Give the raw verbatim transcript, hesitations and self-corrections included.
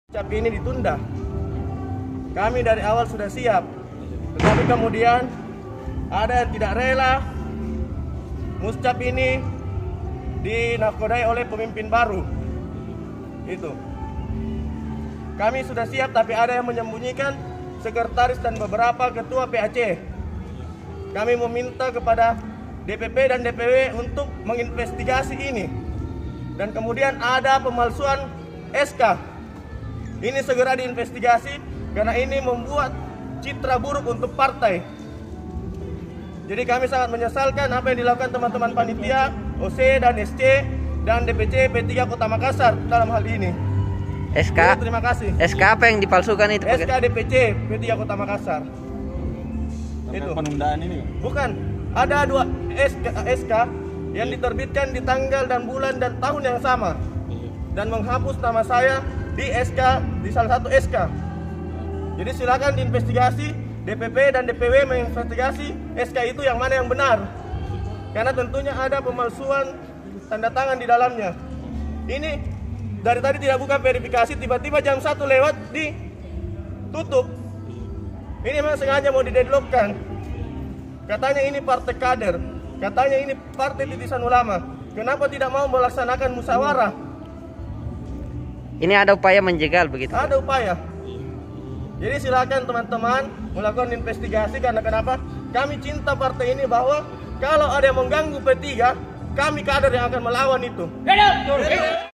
Muscap ini ditunda. Kami dari awal sudah siap, tetapi kemudian ada yang tidak rela Muscap ini dinakodai oleh pemimpin baru. Itu. Kami sudah siap, tapi ada yang menyembunyikan sekretaris dan beberapa ketua P A C. Kami meminta kepada D P P dan D P W untuk menginvestigasi ini. Dan kemudian ada pemalsuan S K. Ini segera diinvestigasi karena ini membuat citra buruk untuk partai. Jadi kami sangat menyesalkan apa yang dilakukan teman-teman panitia, O C dan S C dan D P C P tiga Kota Makassar dalam hal ini. S K. Jadi, terima kasih. S K apa yang dipalsukan itu? S K D P C P tiga Kota Makassar. Itu Penundaan ini? Bukan. Ada dua S K, S K yang diterbitkan di tanggal dan bulan dan tahun yang sama dan menghapus nama saya di S K, di salah satu S K. Jadi silakan diinvestigasi, D P P dan D P W menginvestigasi S K itu yang mana yang benar. Karena tentunya ada pemalsuan tanda tangan di dalamnya. Ini dari tadi tidak buka verifikasi, tiba-tiba jam satu lewat ditutup. Ini memang sengaja mau dideadlockkan. Katanya ini partai kader, katanya ini partai titisan ulama. Kenapa tidak mau melaksanakan musyawarah? Ini ada upaya menjegal begitu? Ada upaya. Jadi silakan teman-teman melakukan investigasi, karena kenapa? Kami cinta partai ini, bahwa kalau ada yang mengganggu P tiga, kami kader yang akan melawan itu.